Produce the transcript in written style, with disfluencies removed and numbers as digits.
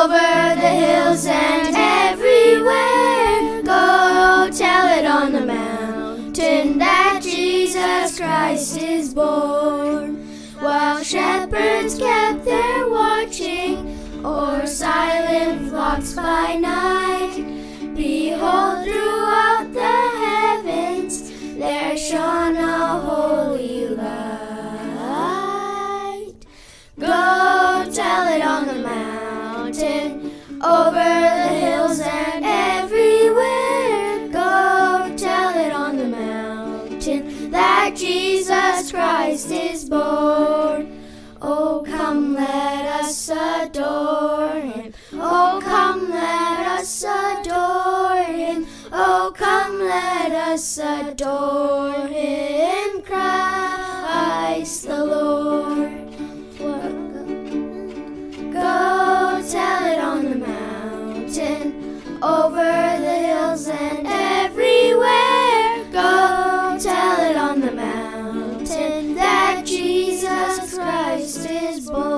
over the hills and everywhere. Go tell it on the mountain that Jesus Christ is born. While shepherds kept their watching o'er silent flocks by night, behold, throughout the heavens there shone a holy light. Go tell it on the mountain, over the hills and everywhere. Go tell it on the mountain that Jesus Christ is born. Oh, come, let us adore him. Oh, come, let us adore him. Oh, come, let us adore him, Christ the Lord. Go tell it on the mountain, over the hills and everywhere. Go tell it on the mountain that Jesus Christ is born.